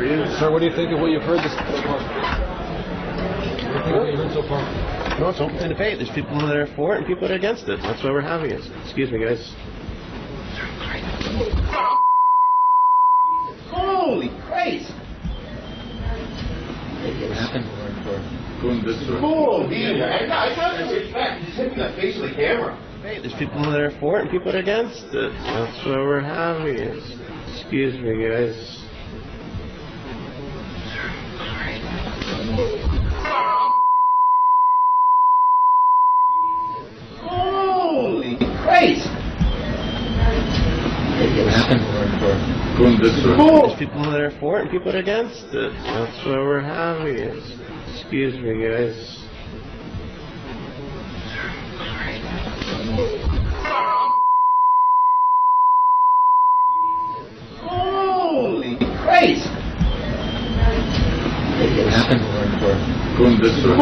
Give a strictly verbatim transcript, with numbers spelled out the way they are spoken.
for you. Sir, what do you think of what you've heard this far? What do you think of what you heard so far? No, it's open debate. There's people that are for it and people that are against it. That's why we're having it. Excuse me, guys. Holy Christ! What happened? Holy! I got some respect. He's hitting the face of the camera. There's people that are for it and people that are against it. That's why we're having it. Excuse me, guys. Holy Christ! What happened? There's people that are for it and people that are against it. That's why we're having it. Excuse me, guys. Holy Christ! What happened?